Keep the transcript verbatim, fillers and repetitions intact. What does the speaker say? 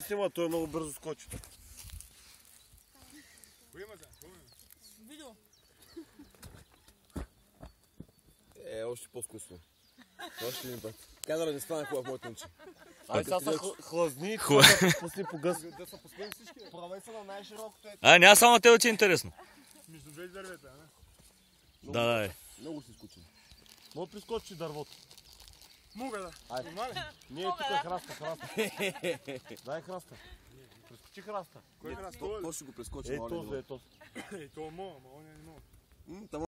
Снима, той е много бързо скочи. Видео. Е, още по-вкусно. Още един път. Кадъра не стана хубав, моят момче. Ай, сега са хлазни, пусни по гъс. Да са пускали всички. Правай се на най-широкото. А, няма само на тебе, че е интересно. Между две дървета, а не? Да, да, е. Много си скучи. Мога прискочи дървото. Мога да. Айде. Не е тук храста, храста. Дай храста. Прескочи храста. Кой е храста? То ще го прескочи. Е, този, е този. Е, това мога, ама он не мога.